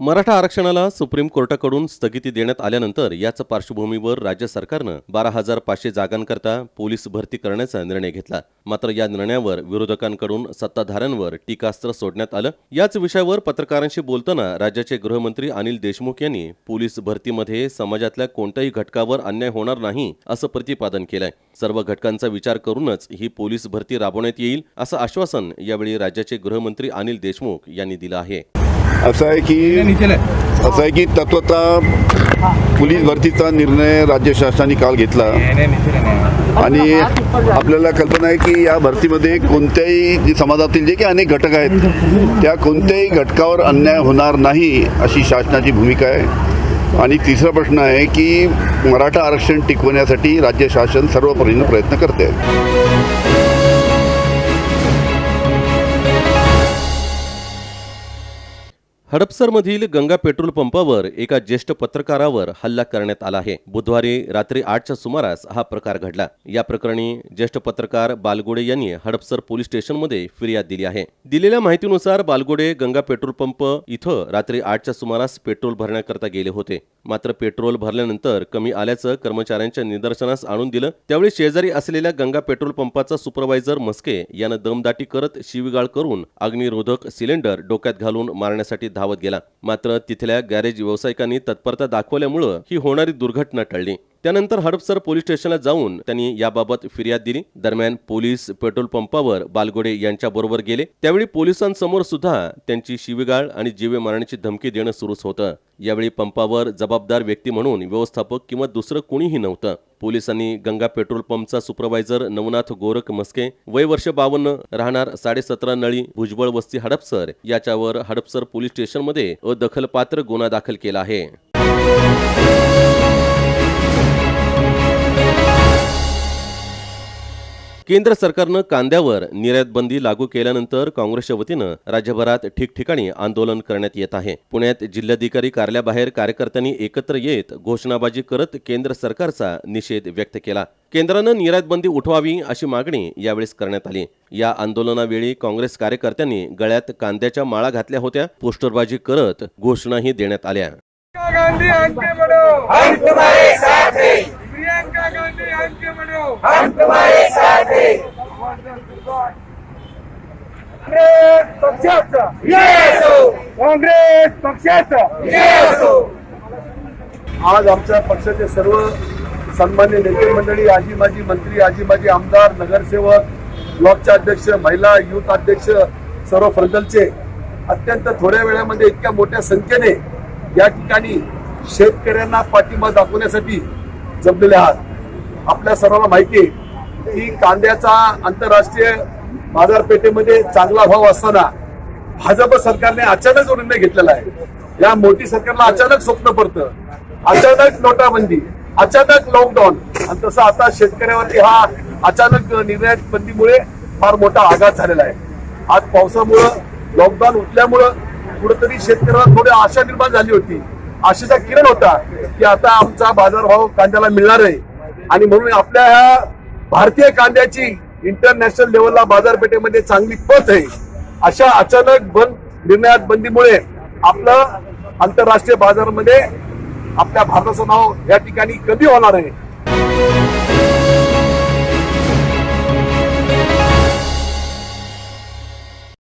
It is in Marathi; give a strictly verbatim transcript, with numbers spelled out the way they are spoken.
मराठा आरक्षणाला सुप्रीम कोर्टाकडून स्थगिती देण्यात आल्यानंतर याच पार्श्वभूमीवर राज्य सरकारनं बारा हजार पाचशे जागांकरता पोलीस भरती करण्याचा निर्णय घेतला। मात्र या निर्णयावर विरोधकांकडून सत्ताधाऱ्यांवर टीकास्त्र सोडण्यात आलं। याच विषयावर पत्रकारांशी बोलताना राज्याचे गृहमंत्री अनिल देशमुख यांनी पोलीस भरतीमध्ये समाजातल्या कोणत्याही घटकावर अन्याय होणार नाही असं प्रतिपादन केलंय। सर्व घटकांचा विचार करूनच ही पोलीस भरती राबवण्यात येईल असं आश्वासन यावेळी राज्याचे गृहमंत्री अनिल देशमुख यांनी दिलं आहे। असं आहे की असं आहे की तत्वतः पोलीस भरतीचा निर्णय राज्य शासनाने काल घेतला आणि आपल्याला कल्पना आहे की या भरतीमध्ये कोणत्याही जे समाजातील जे काही अनेक घटक आहेत त्या कोणत्याही घटकावर अन्याय होणार नाही अशी शासनाची भूमिका आहे। आणि तिसरा प्रश्न आहे की मराठा आरक्षण टिकवण्यासाठी राज्य शासन सर्व परीने प्रयत्न करते आहे। हडपसरमधील गंगा पेट्रोल पंपावर एका ज्येष्ठ पत्रकारावर हल्ला करण्यात आला आहे। बुधवारी रात्री आठच्या सुमारास हा प्रकार घडला। या प्रकरणी ज्येष्ठ पत्रकार बालगोडे यांनी हडपसर पोलीस स्टेशनमध्ये फिर्याद दिली आहे। दिलेल्या माहितीनुसार बालगोडे गंगा पेट्रोल पंप इथं रात्री आठच्या सुमारास पेट्रोल भरण्याकरता गेले होते। मात्र पेट्रोल भरल्यानंतर कमी आल्याचं कर्मचाऱ्यांच्या निदर्शनास आणून दिलं। त्यावेळी शेजारी असलेल्या गंगा पेट्रोल पंपाचा सुपरवायझर मस्के यानं दमदाटी करत शिवीगाळ करून अग्निरोधक सिलेंडर डोक्यात घालून मारण्यासाठी धावत गेला। मात्र तिथल्या गॅरेज व्यावसायिकांनी तत्परता दाखवल्यामुळे ही होणारी दुर्घटना टळली। त्यानंतर हडपसर पोलीस स्टेशनला जाऊन त्यांनी याबाबत फिर्याद दिली। दरम्यान पोलीस पेट्रोल पंपावर बालगोडे यांच्या बरोबर गेले। त्यावेळी पोलिसांसमोर सुद्धा त्यांची शिवीगाळ आणि जीवे मारण्याची धमकी देणं सुरूच होतं। यावेळी पंपावर जबाबदार व्यक्ती म्हणून व्यवस्थापक किंवा दुसरं कोणीही नव्हतं। पोलिसांनी गंगा पेट्रोल पंपचा सुपरवायझर नवनाथ गोरख मस्के वय वर्ष बावन्न राहणार साडे सतरा नळी भुजबळ वस्ती हडपसर याच्यावर हडपसर पोलीस स्टेशनमध्ये अदखलपात्र गुन्हा दाखल केला आहे। केंद्र सरकारनं कांद्यावर निर्यात बंदी लागू केल्यानंतर काँग्रेसच्या वतीनं राज्यभरात ठिकठिकाणी आंदोलन करण्यात येत आहे। पुण्यात जिल्हाधिकारी कार्यालयाबाहेर कार्यकर्त्यांनी एकत्र येत घोषणाबाजी करत केंद्र सरकारचा निषेध व्यक्त केला। केंद्रानं निर्यात बंदी उठवावी अशी मागणी यावेळी करण्यात आली। या आंदोलनावेळी काँग्रेस कार्यकर्त्यांनी गळ्यात कांद्याच्या माळा घातल्या होत्या। पोस्टरबाजी करत घोषणाही देण्यात आल्या। गांधी आगे बढ़ो, हम तुम्हारे साथ हैं। प्रियंका गांधी आगे बढ़ो, हम तुम्हारे साथ हैं। काँग्रेस पक्षाचा जय असो, काँग्रेस पक्षाचा जय असो। आज आमच्या पक्षाचे सर्व सन्मान्य नेते मंडळी, आजी माजी मंत्री, आजी माजी आमदार, नगरसेवक, ब्लॉकचे अध्यक्ष, महिला युथ अध्यक्ष, सर्व फ्रंटलचे अत्यंत थोड्या वेळामध्ये इतक्या मोठ्या संख्येने या ठिकाणी शेतकऱ्यांना पाठिंबा दाखवण्यासाठी जमलेले आहात। आपल्या सर्वांना माहिती आहे की कांद्याचा आंतरराष्ट्रीय बाजारपेठेमध्ये चांगला भाव असताना भाजप सरकारने अचानक निर्णय घेतलेला आहे। या मोठी सरकारला अचानक स्वप्न पडतं, अचानक नोटाबंदी, अचानक लॉकडाऊन आणि तसं आता शेतकऱ्यावरती हा अचानक निर्यात बंदीमुळे फार मोठा आघात झालेला आहे। आज पावसामुळे लॉकडाऊन उठल्यामुळं कुठेतरी शेतकऱ्याला थोडी आशा निर्माण झाली होती, आशेचा किरण होता की आता आमचा बाजारभाव कांद्याला मिळणार आहे आणि म्हणून आपल्या ह्या भारतीय कांद्याची इंटरनॅशनल लेवलला बाजारपेठेमध्ये चांगली पत आहे। अशा अचानक बंद निर्णयात बंदीमुळे आपलं आंतरराष्ट्रीय बाजारामध्ये आपल्या भारताचं नाव या ठिकाणी कमी होणार आहे।